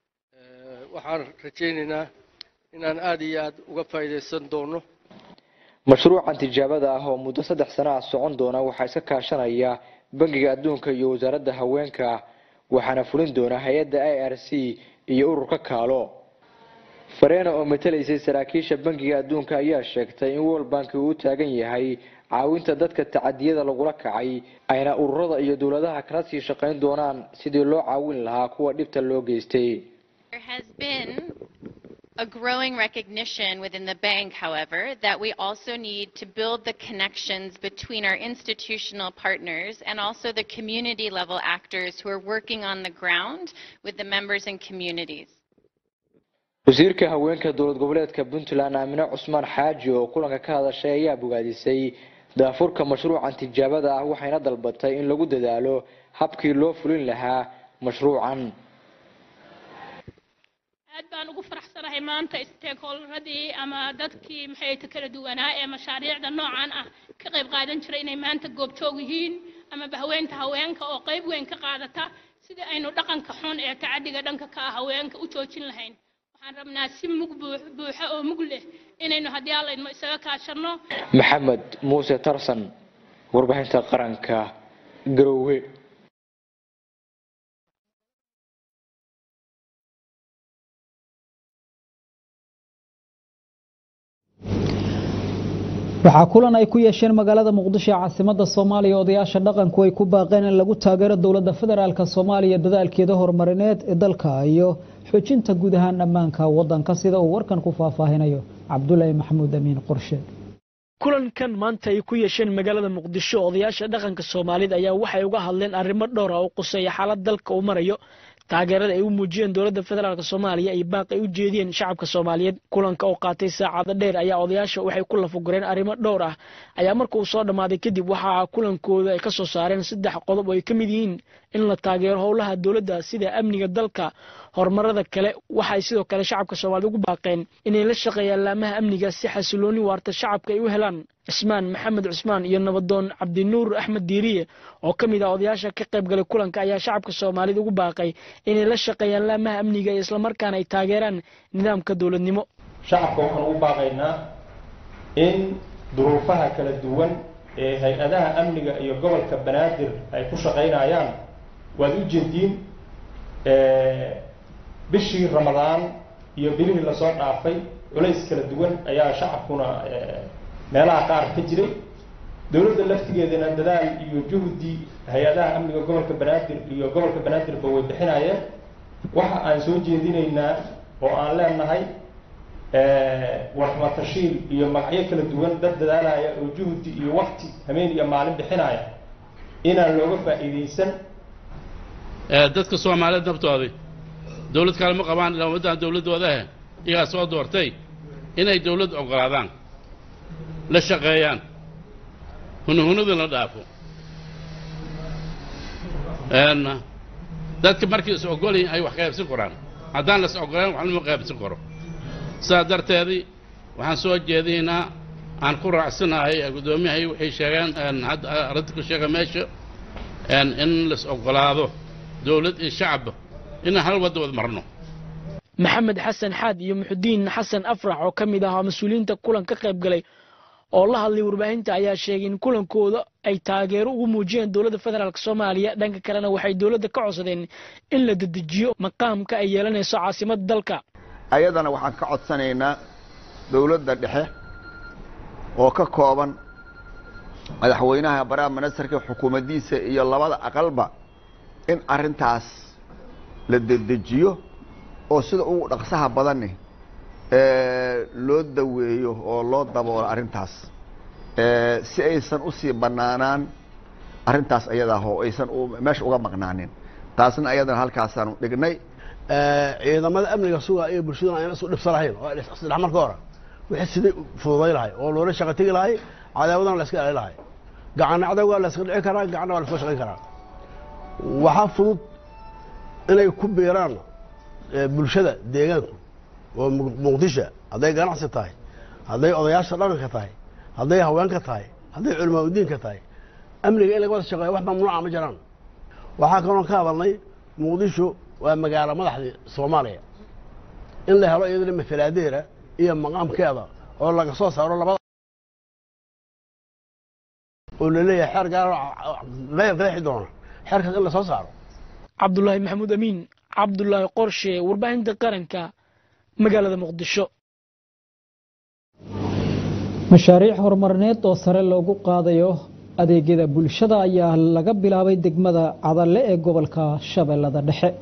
Speaker 25: waxaan rajaynaynaa inaan aad iyo aad uga faa'iidaysan doono
Speaker 23: mashruucan tijaabada ah oo muddo 3 sano ah socon doona waxaa iska kaashanaya bangiga adduunka iyo wasaaradda haweenka waxaana fulin doona hay'adda IRC iyo ururka kaalo Farena oo matalaysay saraakiisha bangiga adduunka ayaa sheegtay in World Bank uu taagan yahay caawinta dadka tacadiyada lagula kacay ayna ururada iyo dawladaha kala sii shaqeyn doonaan sidii loo caawin lahaa kuwa dhibta loo geystay.
Speaker 2: There has been a growing recognition within the bank, however, that we also need to build the connections between our institutional partners and also the community level actors who are working on the ground with the members and communities.
Speaker 23: wasiirka haweenka dowlad goboleedka Puntland Aamina Cusmaan Xaaji oo kulanka ka hadashay ayaa bogaadisay daafurka mashruucan tijaabada ah waxayna dalbatay in lagu dadaalo habkii loo fulin lahaa mashruucan.
Speaker 3: aad baan ugu faraxsanahay maanta stakeholderadii ama dadkii maxay kala duwanaa ee mashaariicda noocan ah ka qayb qaadan jiray inay maanta goobjoog yihiin ama bahweynta haweenka oo qayb weyn ka qaadata sidii aynu dhaqanka xun ee tacadiga dhanka ka haweenka u joojin lahayn. waxaan rabnaa si buuxa oo mug leh inaynu haddii alla idmo isaga kaashano.
Speaker 23: Maxamed Muuse Tarsan warbaahinta qaranka Garowe.
Speaker 1: waxaa kulan ay ku yeesheen magaalada Muqdisho caasimadda Soomaaliya odayaasha dhaqanku ay ku baaqeen in lagu taageero dawladda federaalka Soomaaliya dadaalkeeda horumarineed ee dalka iyo xoojinta guud ahaan ammaanka waddanka sida uu warkan ku faahfaahinayo Cabdullaahi Maxamuud Amiin Qorshe.
Speaker 4: kulankan maanta ay ku yeesheen magaalada Muqdisho odayaasha dhaqanka Soomaaliyeed ayaa waxay uga hadleen arrimo dhowr ah oo quseeya xaaladda dalka uu marayo taageerada ay u muujiyeen dawladda federaalka Soomaaliya ay baaq ay u jeediyeen shacabka Soomaaliyeed. kulanka oo qaatay saacado dheer ayaa odayaasha waxay ku lafagureen arrimo dhowr ah ayaa markuu soo dhamaaday kadib waxa kulankooda ay ka soo saareen 3 qodob oo ay ka mid yihiin in la taageero howlaha dawladda sida amniga dalka horumarada kale. waxay sidoo kale shacabka Soomaaliyeed ugu baaqeen inay la shaqeeyaan laamaha amniga si xasilooni waarta shacabka ay u helaan. Ismaan Maxamed Cusmaan iyo nabadoon Cabdinuur Axmed Diiriye oo kamid ah odayaasha ka qayb galay kulanka ayaa shacabka Soomaaliyeed ugu baaqay inay la shaqeeyaan laamaha amniga isla markaana ay taageeraan nidaamka dawladnimo.
Speaker 5: shacabka waxaan ugu baaqaynaa in duruufaha kala duwan ee hay'adaha amniga iyo gobolka Banaadir ay ku shaqeynayaan waad u jeediin bishii Ramadaan iyo bilihii la soo dhaafay culays kala duwan ayaa shacabkuna meelaha qaar ka jiray. dawladda laftigeedana dadaal iyo juhdi hay'adaha amniga gobolka Banaadir iyo gobolka Banaadir way bixinayeen. waxa aan soo jeedinaynaa oo aan leenahay warxma tashiil iyo magacyo kala duwan dad dadaalaya oo juhdi iyo waqti habeen iyo maalin bixinaya inaan looga faa'iideysan
Speaker 7: dadka Soomaaliyeed naftooda dawlad kale ma qabaan waddan dawladooda ah iyaga soo doortay inay dawlad ogolaadaan la shaqeeyaan hunahunada la dhaafo dadka markii is ogolin ay wax qaybsan karaan haddaan la is ogolaan wax lama qaybsan karo sidaa darteedii waxaan soo jeedinaynaa aan ku raacsanahay gudoomiyahay waxay sheegeen hadda arrinta ku sheega meesha in la is ogolaado dawlad iyo shacab inaan hal wada marno.
Speaker 4: Maxamed Xasan Xaad iyo Muxudiin Xasan Afrax oo kamid ah mas'uuliyiinta kulanka ka qayb galay oo la hadlay warbaahinta ayaa sheegay in kulankooda ay taageero ugu muujiyeen dawladda federaalka Soomaaliya dhanka kalena waxay dawladda ka codsadeen in la dedejiyo maqaamka ay yeelanayso caasimadda dalka.
Speaker 26: ayadana waxaan ka codsanaynaa dawladda dhexe oo ka kooban madaxweynaha baraha ministarka xukuumaddiisa iyo labada aqalba in arrintaas la dedejiyo oo sida ugu dhaqsaha badan loo daweeyo oo loo daboolo arrintaas si aysan u sii bannaanaan arrintaas ayada ah oo aysan meesha uga maqnaanin. taasna ayadana halkaasaanu dhignay.
Speaker 27: ciidamada amniga suga iyo bulshadana ayna isu dhibsanayn oo isdhex marka hore wixii sidii fududay lahay oo loola shaqo tagi lahay cadaawadana la iska ilaalin lahay gacan cadawga la iska dhici karaa gacan waa la soo shaqayn karaa. waxa fudud inay ku beeraan bulshada deegaanka oo Muqdisho hadday ganacsi tahay hadday odayaasha dhaqanka tahay hadday haweenka tahay hadday culimada diinka tahay amniga in laga wada shaqeeyo wax mamnuuc ma jiraan. waxaa kaloo ka hadalnay Muqdisho waa magaalo madaxda Soomaaliya in la helo iyadana mafalaadeera iyo maqaamkeeda oo laga soo saaro labada oo la leeyahay xeer gaar leeyahay qeexi doona xeerkaas in la soo saaro
Speaker 4: cabdullaahi maxamuud amiin cabdullaahi qorshe warbaahinta qaranka magaalada muqdisho
Speaker 1: mashaariic horumarineed oo sare loogu qaadayo adeegyada bulshada ayaa laga bilaabay degmada Cadalle ee gobolka Shabeellada Dhexe.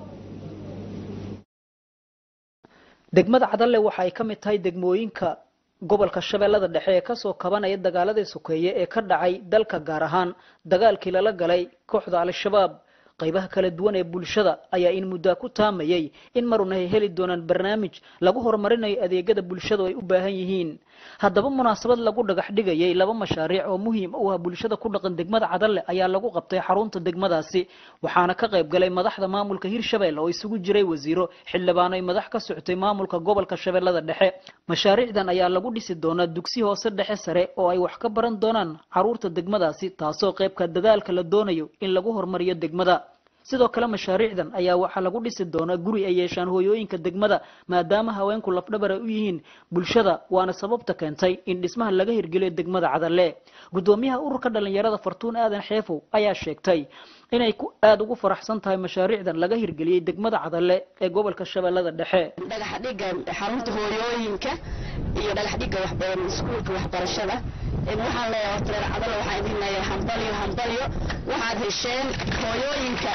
Speaker 6: degmada Cadalle waxa ay ka mid tahay degmooyinka gobolka Shabeellada Dhexe ee ka soo kabanaya dagaaladii sokeeye ee ka dhacay dalka gaar ahaan dagaalkii lala galay kooxda Al-Shabaab. qaybaha kala duwan ee bulshada ayaa in muddo ku taamayay in maruna ay heli doonaan barnaamij lagu horumarinayo adeegyada bulshada ay u baahan yihiin. haddaba munaasabad lagu dhagax dhigayay laba mashaariic oo muhiim u ah bulshada ku dhaqan degmada Cadalle ayaa lagu qabtay xarunta degmadaasi waxaana ka qayb galay madaxda maamulka Hirshabeelle oo isugu jiray wasiiro xildhibaan ay madax ka socotay maamulka gobolka Shabeellada Dhexe. mashaariicdan ayaa lagu dhisi doonaa dugsi hoose dhexe sare oo ay wax ka baran doonaan caruurta degmadaasi taasoo qayb ka dadaalka la doonayo in lagu horumariyo degmada. sidoo kale mashaariicdan ayaa waxa lagu dhisi doonaa guri ay yeeshaan hooyooyinka degmada maadaama haweenku lafdhabar u yihiin bulshada waana sababta keentay in dhismaha laga hirgeliyo degmada Cadalle. gudoomiyaha ururka dhalinyarada Fartuun Aadan Xeefow ayaa sheegtay inay aad ugu faraxsan tahay mashaariicdan laga hirgeliyay degmada Cadalle ee gobolka Shabeellada Dhexe.
Speaker 8: dhagax dhiga xarunta hooyooyinka iyo dhagax dhiga iskuulka waxbarashada waxaan leeyahay Cadalle waxaan idin leeyahay hambalyo waxaad hesheen hooyooyinka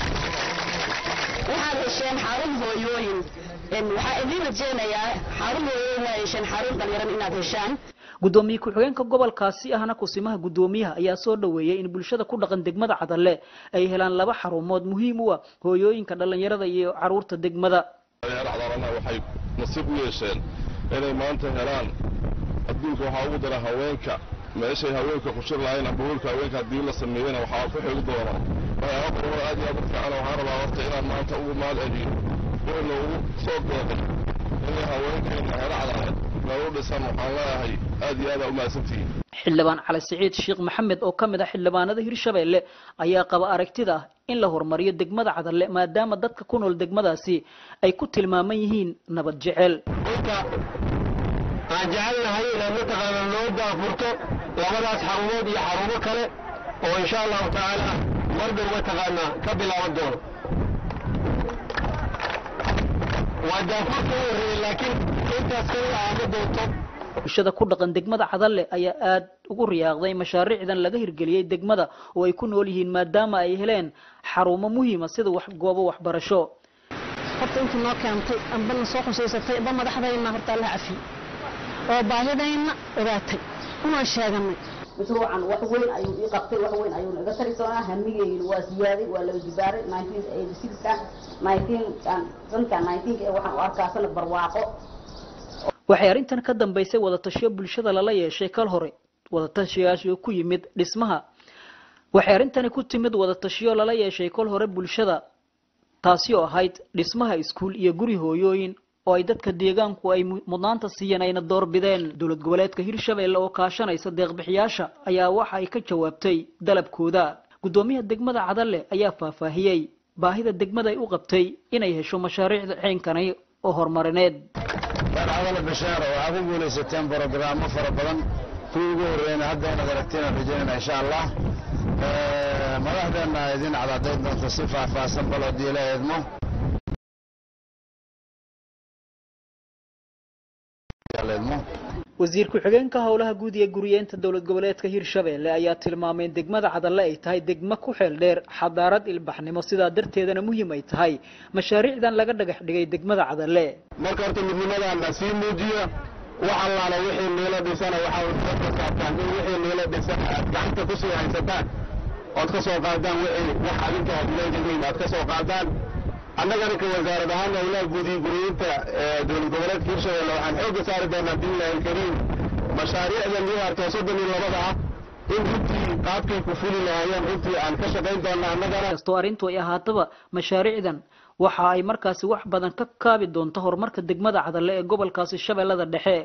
Speaker 8: waxaad hesheen xarun hooyooyin waxaa idin rajeynayaa xarun hooyooyin waa hesheen xarun dhalinyarada inaad heshaan.
Speaker 6: gudoomiye ku-xigeenka gobolkaasi ahna kusimaha gudoomiyaha ayaa soo dhaweeyay in bulshada ku dhaqan degmada Cadalle ay helaan laba xarumood muhiim u ah hooyooyinka dhalinyarada iyo caruurta degmada.
Speaker 10: waxay nasiib u yeesheen inay maanta helaan adduunka waxa ugu dara haweenka meeshay haweenka ku shir lahayn abuurka haweenka hadii la sameeyana waxa ku xigi doona waxaa qoro aad iyo aad fiican waxaan rabaa waqti inaan maanta ugu maal celiyo inuu soo dooday in haweenkeena Cadalle loo dhisan waxaan leeyahay aad iyo aad u maasantiin.
Speaker 6: xildhibaan Cali Saciid Sheekh Maxamed oo kamid ah xildhibaanada Hirshabeelle ayaa qaba aragtida in la horumariyo degmada Cadalle maadaama dadka ku nool degmadaasi ay ku tilmaaman yihiin nabad jecel.
Speaker 11: aan jecelnahay inaan mataqaana loo daafurto labadaas xarumood iyo xarumo kale oo insha allahu tacaala mar dhow mataqaana ka bilaaban doono. waa daafurka u horreeyay laakiin intaas kale aama doonto.
Speaker 6: bulshada ku dhaqan degmada Cadalle ayaa aad ugu riyaaqday mashaariicdan laga hirgeliyay degmada oo ay ku nool yihiin maadaama ay heleen xarumo muhiim ah sida goobo waxbarasho.
Speaker 8: horta inta noo keentay amba soo xusuusatay amba madaxdayna horta la cafi oo baahidayna ogaatay una sheeganay mashruucan wax weyn ayuu ii qabtay wax weyn ayuu naga tari doonaa hamigeyna waa siyaaday waa laga dibaaray 1986 ee waxaan u arkaa sanad barwaaqo.
Speaker 6: waxay arintan ka dambeysay wada tashiyo bulshada lala yeeshay kal hore wada tashiyaasho ku yimid dhismaha waxay arintani ku timid wada tashiyo lala yeeshay kal hore bulshada taasi oo ahayd dhismaha iskuul iyo guri hooyooyin oo ay dadka deegaanku ay mudnaanta siiyeen ayna doorbideen. dowlad goboleedka Hirshabeelle oo kaashanaysa deeq-bixiyaasha ayaa waxa ay ka jawaabtay dalabkooda. gudoomiyaha degmada Cadalle ayaa faahfaahiyay baahida degmada ay u qabtay inay hesho mashaariicda xeenkanay oo horumarineed.
Speaker 11: Cadalle bashaara waxaa ku guulaysateen barnaamijyo fara badan kuwii ugu horreeyay hadda inaad aragteen rajaynayna insha Allah. madaxdeena idin cadaadeen doonta si faahfaahsan bal diilaheedmo.
Speaker 6: wasiir ku-xigeenka howlaha guud ee guriyeenta dowlad goboleedka Hirshabeelle ayaa tilmaamay degmada Cadalle ay tahay degmo ku xeel dheer xadaarad ilbaxnimo sidaa darteedana muhiim ay tahay mashaariicdan laga dhagax dhigay degmada Cadalle.
Speaker 11: marka horta midnimadan la sii muujiyo waxa la wixii meelo dhisana waxa uu ka saabsan wixii meelo dhisana gacanta ku soo haysataan oo ka soo qaadaan wixii wax adinka hadleeyeen aad ka soo qaadaan. annagana ka wasaarad ahaan howlaha guud ee guriyeenta dowlad goboleedka Hirshabeelle waxaan xoog saari doonaa billahi kariim mashaariicdan iyo artoosada labada ah in runtii qaabkay ku fuli lahaayeen runtii aan ka shaqayn doonaa annagana.
Speaker 6: kastoo arrintu ay ahaataba mashaariicdan waxa ay markaasi wax badan ka kaabi doonto horumarka degmada Cadalle ee gobolkaasi Shabeellada Dhexe.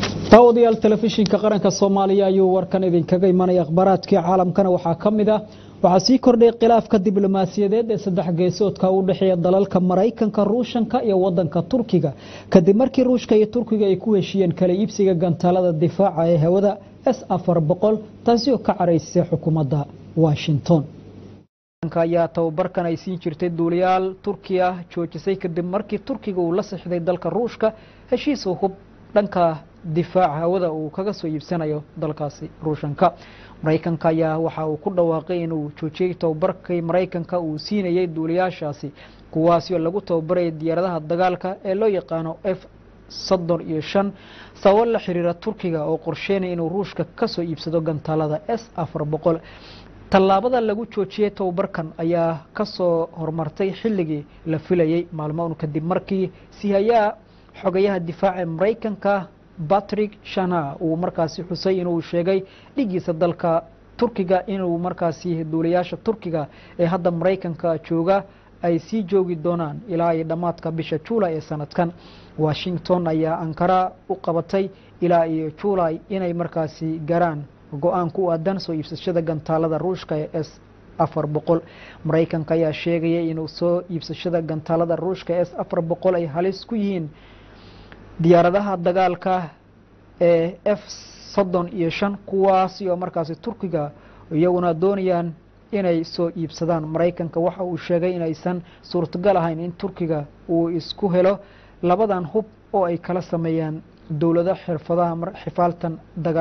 Speaker 1: daawadayaal telefishinka qaranka Soomaaliya ayuu warkan idinkaga imanaya akhbaraadkii caalamkana waxaa ka mid ah waxaa sii kordhay khilaafka diblomaasiyadeed ee saddex geesoodka u dhexeeya dalalka Mareykanka, Ruushka iyo wadanka Turkiga kadib markii Ruushka iyo Turkiga ay ku heshiiyeen kala iibsiga gantaalada difaaca ee hawada S-400 taasi oo ka caraysay xukuumadda Washington. ayaa tababarkan ay siin jirtay duuliyaal Turkiya joojisay kadib markii Turkiga uu la saxiixday dalka Ruushka heshiis uu hub dhanka difaaca hawada uu kaga soo iibsanayo dalkaasi Ruushka. Mareykanka ayaa waxa uu ku dhawaaqay inuu joojiyay tababarkii Mareykanka uu siinayay duuliyaashaasi kuwaas oo lagu tababaray diyaaradaha dagaalka ee loo yaqaano F-35 sabab la xiriira Turkiga oo qorsheynaya inuu Ruushka ka soo iibsado gantaalada S-400. tallaabada lagu joojiyay tababarkan ayaa ka soo hormartay xilligii la filayay maalmo kadib markii sihayaa xogayaha difaaca Mareykanka Patrick Shanahan uu markaasi xusay inuu sheegay dhigiisa dalka Turkiga inuu markaasi duuliyaasha Turkiga ee hadda Mareykanka jooga ay sii joogi doonaan ilaa ay dhamaadka bisha July ee sanadkan. Washington ayaa Ankara u qabatay ilaa iyo July inay markaasi garaan go'aan ku aadan soo iibsashada gantaalada Ruushka ee S-400. Mareykanka ayaa sheegay inuu soo iibsashada gantaalada Ruushka ee S-400 ay halis ku yihiin diyaaradaha dagaalka ee F-35 kuwaas oo markaasi Turkiga iyaguna doonayaan inay soo iibsadaan. Mareykanka waxa uu sheegay in aysan suurtagal ahayn in Turkiga uu isku helo labadan hub oo ay kala sameeyaan dawladaha xirfadaha dagaal.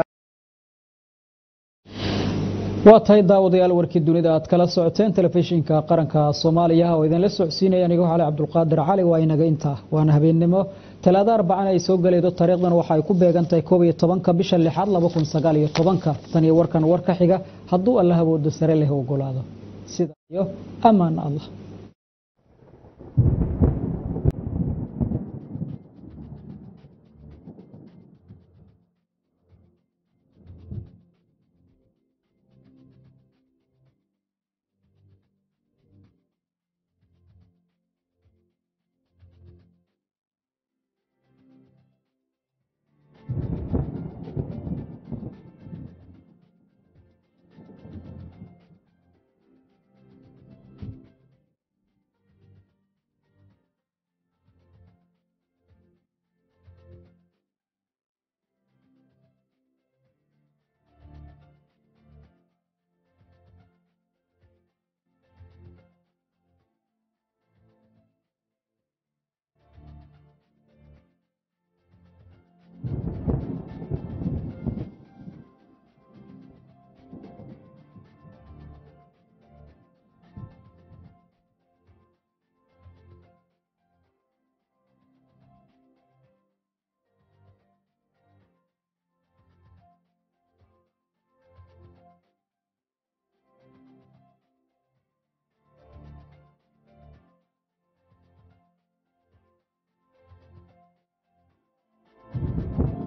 Speaker 1: waa tahay daawadayaal warkii dunida aad kala socoteen telefishinka qaranka Soomaaliya oo idin la socodsiinaya anigoo Cali Cabdulqaadir Cali waa inaga intaa waana habeenimo talaada arbacana ay soo galeedo taariikhdan waxa ay ku beegantahay 11 bisha 6 2019 tan iyo warkan warka xiga hadduu Allah awoodo sare leh ogolaado sida iyo amaan Allah